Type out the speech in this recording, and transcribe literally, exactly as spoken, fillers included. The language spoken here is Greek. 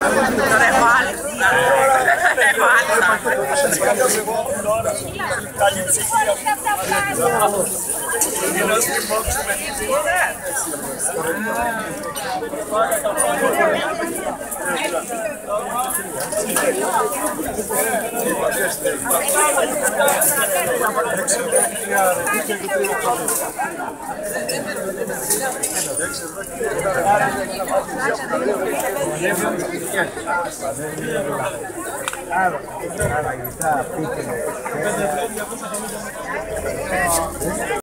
Τώρα έχω άλλη. Έχω άλλη. Άρα, άρα, γητά, πείτε.